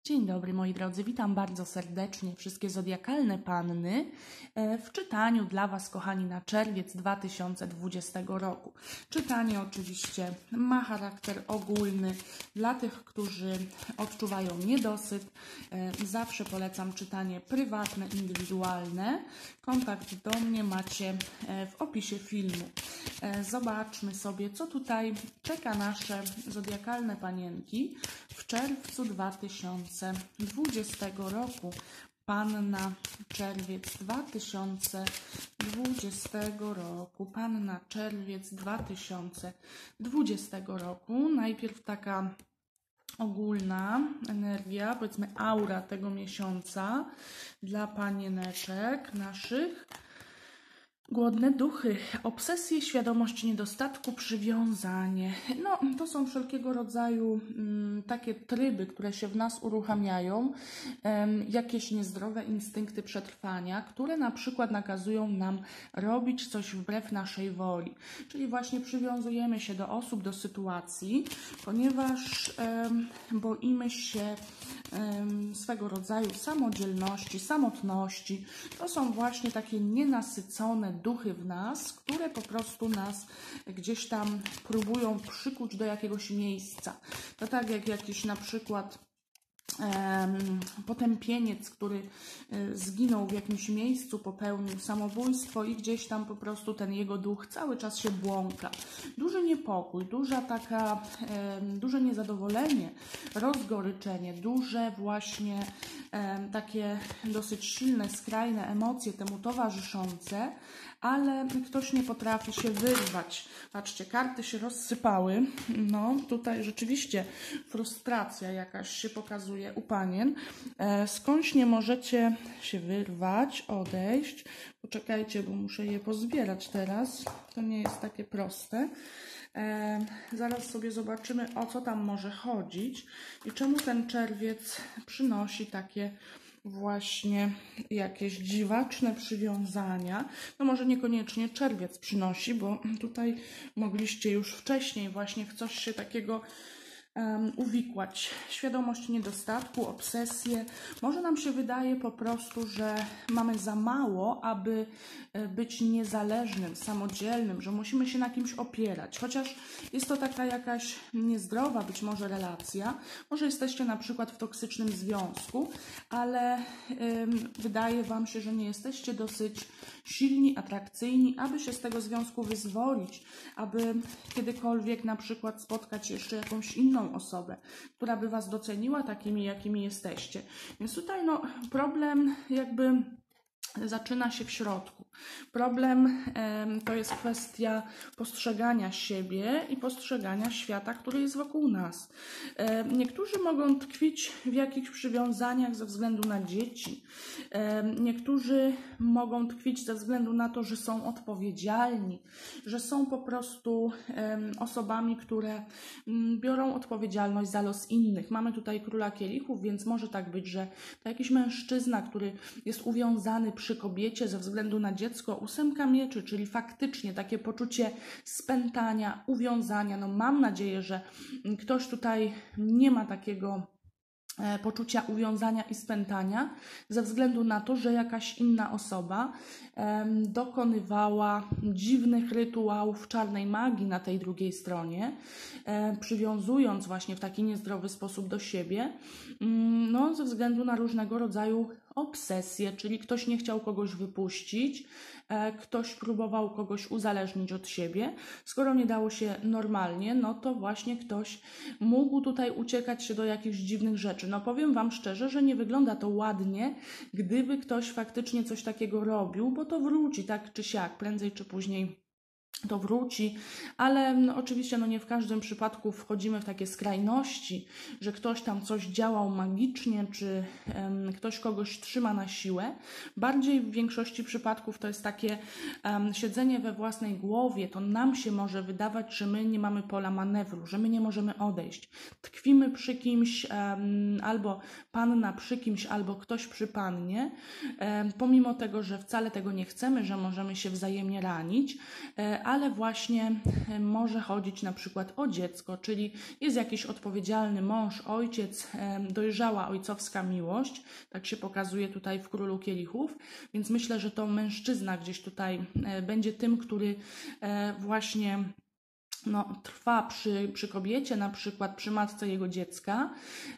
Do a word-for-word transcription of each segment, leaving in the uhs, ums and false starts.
Dzień dobry moi drodzy, witam bardzo serdecznie wszystkie zodiakalne panny w czytaniu dla Was, kochani, na czerwiec dwa tysiące dwudziestego roku. Czytanie oczywiście ma charakter ogólny dla tych, którzy odczuwają niedosyt. Zawsze polecam czytanie prywatne, indywidualne. Kontakt do mnie macie w opisie filmu. Zobaczmy sobie, co tutaj czeka nasze zodiakalne panienki w czerwcu dwa tysiące dwudziestego roku. Panna czerwiec dwa tysiące dwudziestego roku. Panna czerwiec dwa tysiące dwudziestego roku. Najpierw taka ogólna energia, powiedzmy aura tego miesiąca dla panieneczek naszych. Głodne duchy, obsesje, świadomość niedostatku, przywiązanie. No, to są wszelkiego rodzaju mm, takie tryby, które się w nas uruchamiają, um, jakieś niezdrowe instynkty przetrwania, które na przykład nakazują nam robić coś wbrew naszej woli. Czyli właśnie przywiązujemy się do osób, do sytuacji, ponieważ um, boimy się um, swego rodzaju samodzielności, samotności. To są właśnie takie nienasycone duchy w nas, które po prostu nas gdzieś tam próbują przykuć do jakiegoś miejsca. To tak jak jakiś na przykład Um, potępieniec, który y, zginął w jakimś miejscu, popełnił samobójstwo i gdzieś tam po prostu ten jego duch cały czas się błąka. Duży niepokój, duża taka, um, duże niezadowolenie, rozgoryczenie, duże właśnie um, takie dosyć silne, skrajne emocje temu towarzyszące, ale ktoś nie potrafi się wyrwać. Patrzcie, karty się rozsypały. No, tutaj rzeczywiście frustracja jakaś się pokazuje u panien. E, skądś nie możecie się wyrwać, odejść. Poczekajcie, bo muszę je pozbierać teraz. To nie jest takie proste. E, zaraz sobie zobaczymy, o co tam może chodzić i czemu ten czerwiec przynosi takie właśnie jakieś dziwaczne przywiązania. No może niekoniecznie czerwiec przynosi, bo tutaj mogliście już wcześniej właśnie w coś się takiego um, uwikłać. Świadomość niedostatku, obsesję. Może nam się wydaje po prostu, że mamy za mało, aby być niezależnym, samodzielnym, że musimy się na kimś opierać. Chociaż jest to taka jakaś niezdrowa być może relacja. Może jesteście na przykład w toksycznym związku, ale ym, wydaje Wam się, że nie jesteście dosyć silni, atrakcyjni, aby się z tego związku wyzwolić, aby kiedykolwiek na przykład spotkać jeszcze jakąś inną osobę, która by Was doceniła takimi, jakimi jesteście. Więc tutaj no, problem jakby zaczyna się w środku. Problem e, to jest kwestia postrzegania siebie i postrzegania świata, który jest wokół nas. E, niektórzy mogą tkwić w jakichś przywiązaniach ze względu na dzieci. E, niektórzy mogą tkwić ze względu na to, że są odpowiedzialni, że są po prostu e, osobami, które m, biorą odpowiedzialność za los innych. Mamy tutaj króla kielichów, więc może tak być, że to jakiś mężczyzna, który jest uwiązany przy kobiecie ze względu na dziecko, ósemka mieczy, czyli faktycznie takie poczucie spętania, uwiązania. No mam nadzieję, że ktoś tutaj nie ma takiego poczucia uwiązania i spętania ze względu na to, że jakaś inna osoba um, dokonywała dziwnych rytuałów czarnej magii na tej drugiej stronie, um, przywiązując właśnie w taki niezdrowy sposób do siebie, um, no, ze względu na różnego rodzaju obsesje, czyli ktoś nie chciał kogoś wypuścić, e, ktoś próbował kogoś uzależnić od siebie. Skoro nie dało się normalnie, no to właśnie ktoś mógł tutaj uciekać się do jakichś dziwnych rzeczy. No powiem Wam szczerze, że nie wygląda to ładnie, gdyby ktoś faktycznie coś takiego robił, bo to wróci tak czy siak, prędzej czy później to wróci, ale no, oczywiście no, nie w każdym przypadku wchodzimy w takie skrajności, że ktoś tam coś działał magicznie, czy um, ktoś kogoś trzyma na siłę. Bardziej w większości przypadków to jest takie um, siedzenie we własnej głowie. To nam się może wydawać, że my nie mamy pola manewru, że my nie możemy odejść. Tkwimy przy kimś, um, albo panna przy kimś, albo ktoś przy pannie, um, pomimo tego, że wcale tego nie chcemy, że możemy się wzajemnie ranić, um, ale właśnie może chodzić na przykład o dziecko, czyli jest jakiś odpowiedzialny mąż, ojciec, dojrzała ojcowska miłość, tak się pokazuje tutaj w Królu Kielichów, więc myślę, że to mężczyzna gdzieś tutaj będzie tym, który właśnie no, trwa przy, przy kobiecie, na przykład przy matce jego dziecka.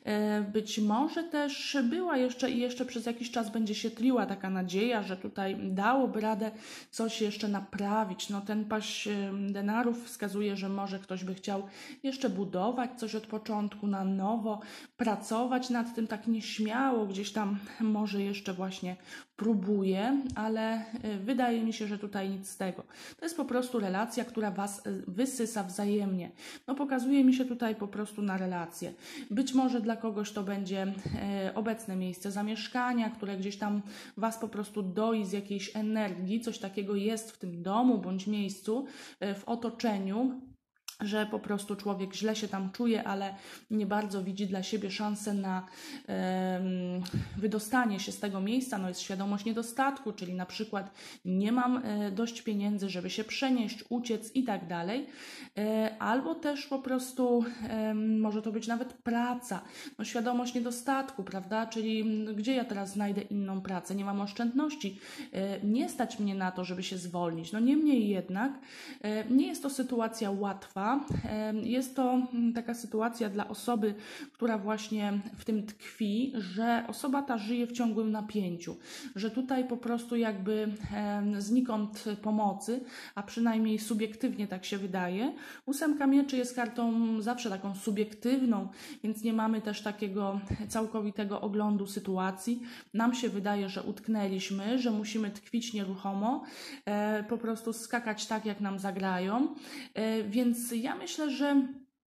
Być może też była jeszcze i jeszcze przez jakiś czas będzie się tliła taka nadzieja, że tutaj dałoby radę coś jeszcze naprawić. No, ten paź denarów wskazuje, że może ktoś by chciał jeszcze budować coś od początku na nowo, pracować nad tym tak nieśmiało, gdzieś tam może jeszcze właśnie próbuje, ale wydaje mi się, że tutaj nic z tego. To jest po prostu relacja, która Was wysysa wzajemnie. No pokazuje mi się tutaj po prostu na relację. Być może dla kogoś to będzie obecne miejsce zamieszkania, które gdzieś tam Was po prostu doi z jakiejś energii, coś takiego jest w tym domu bądź miejscu, w otoczeniu, że po prostu człowiek źle się tam czuje, ale nie bardzo widzi dla siebie szansę na e, wydostanie się z tego miejsca. No jest świadomość niedostatku, czyli na przykład nie mam e, dość pieniędzy, żeby się przenieść, uciec i tak dalej. E, albo też po prostu e, może to być nawet praca. No świadomość niedostatku, prawda? Czyli gdzie ja teraz znajdę inną pracę? Nie mam oszczędności. E, nie stać mnie na to, żeby się zwolnić. No niemniej jednak e, nie jest to sytuacja łatwa. Jest to taka sytuacja dla osoby, która właśnie w tym tkwi, że osoba ta żyje w ciągłym napięciu, że tutaj po prostu jakby znikąd pomocy, a przynajmniej subiektywnie tak się wydaje. Ósemka mieczy jest kartą zawsze taką subiektywną, więc nie mamy też takiego całkowitego oglądu sytuacji. Nam się wydaje, że utknęliśmy, że musimy tkwić nieruchomo, po prostu skakać tak, jak nam zagrają, więc ja myślę, że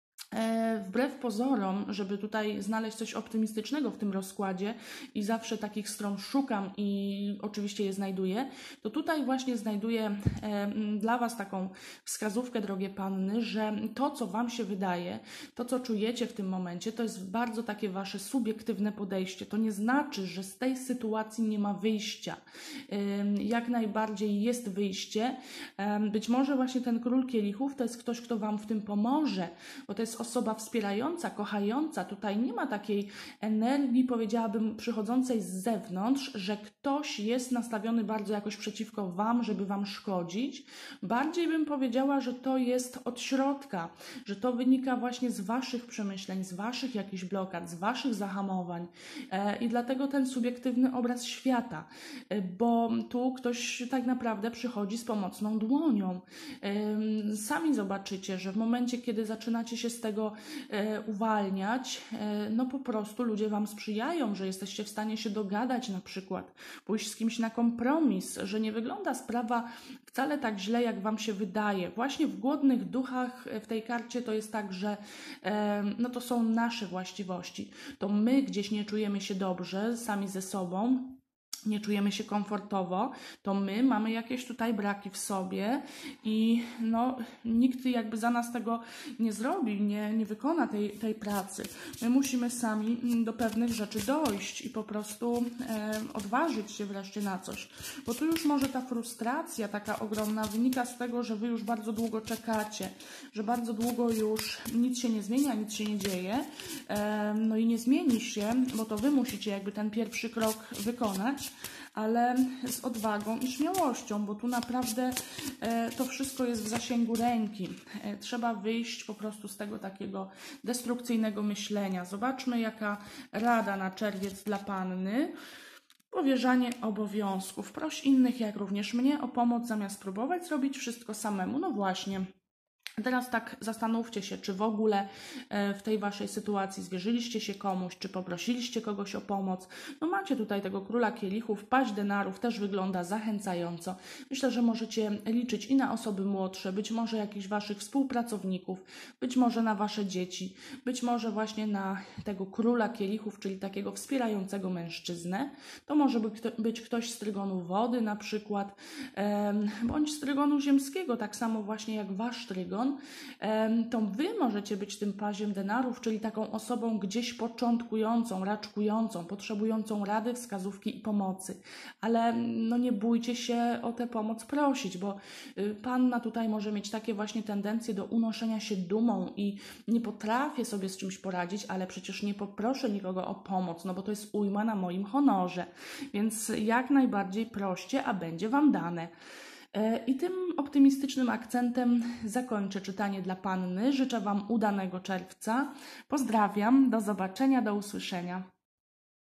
wbrew pozorom, żeby tutaj znaleźć coś optymistycznego w tym rozkładzie i zawsze takich stron szukam i oczywiście je znajduję, to tutaj właśnie znajduję dla Was taką wskazówkę, drogie panny, że to, co Wam się wydaje, to, co czujecie w tym momencie, to jest bardzo takie Wasze subiektywne podejście. To nie znaczy, że z tej sytuacji nie ma wyjścia. Jak najbardziej jest wyjście. Być może właśnie ten Król Kielichów to jest ktoś, kto Wam w tym pomoże, bo to jest osoba wspierająca, kochająca. Tutaj nie ma takiej energii, powiedziałabym, przychodzącej z zewnątrz, że ktoś jest nastawiony bardzo jakoś przeciwko Wam, żeby Wam szkodzić. Bardziej bym powiedziała, że to jest od środka, że to wynika właśnie z Waszych przemyśleń, z Waszych jakichś blokad, z Waszych zahamowań i dlatego ten subiektywny obraz świata, bo tu ktoś tak naprawdę przychodzi z pomocną dłonią. Sami zobaczycie, że w momencie, kiedy zaczynacie się z tego e, uwalniać, e, no po prostu ludzie Wam sprzyjają, że jesteście w stanie się dogadać na przykład, pójść z kimś na kompromis, że nie wygląda sprawa wcale tak źle, jak Wam się wydaje. Właśnie w Głodnych Duchach w tej karcie to jest tak, że e, no to są nasze właściwości. To my gdzieś nie czujemy się dobrze sami ze sobą, nie czujemy się komfortowo, to my mamy jakieś tutaj braki w sobie i no, nikt jakby za nas tego nie zrobi, nie, nie wykona tej, tej pracy. My musimy sami do pewnych rzeczy dojść i po prostu e, odważyć się wreszcie na coś. Bo tu już może ta frustracja taka ogromna wynika z tego, że Wy już bardzo długo czekacie, że bardzo długo już nic się nie zmienia, nic się nie dzieje, e, no i nie zmieni się, bo to Wy musicie jakby ten pierwszy krok wykonać, ale z odwagą i śmiałością, bo tu naprawdę e, to wszystko jest w zasięgu ręki. E, trzeba wyjść po prostu z tego takiego destrukcyjnego myślenia. Zobaczmy, jaka rada na czerwiec dla panny. Powierzanie obowiązków. Proś innych, jak również mnie, o pomoc, zamiast próbować zrobić wszystko samemu. No właśnie. Teraz tak zastanówcie się, czy w ogóle w tej Waszej sytuacji zwierzyliście się komuś, czy poprosiliście kogoś o pomoc. No macie tutaj tego Króla Kielichów, paź denarów też wygląda zachęcająco. Myślę, że możecie liczyć i na osoby młodsze, być może jakichś Waszych współpracowników, być może na Wasze dzieci, być może właśnie na tego Króla Kielichów, czyli takiego wspierającego mężczyznę. To może być ktoś z trygonu wody na przykład, bądź z trygonu ziemskiego, tak samo właśnie jak Wasz trygon. sytuacją, to Wy możecie być tym paziem denarów, czyli taką osobą gdzieś początkującą, raczkującą, potrzebującą rady, wskazówki i pomocy. Ale no nie bójcie się o tę pomoc prosić, bo panna tutaj może mieć takie właśnie tendencje do unoszenia się dumą i nie potrafię sobie z czymś poradzić, ale przecież nie poproszę nikogo o pomoc, no bo to jest ujma na moim honorze. Więc jak najbardziej proście, a będzie Wam dane. I tym optymistycznym akcentem zakończę czytanie dla panny. Życzę Wam udanego czerwca. Pozdrawiam, do zobaczenia, do usłyszenia.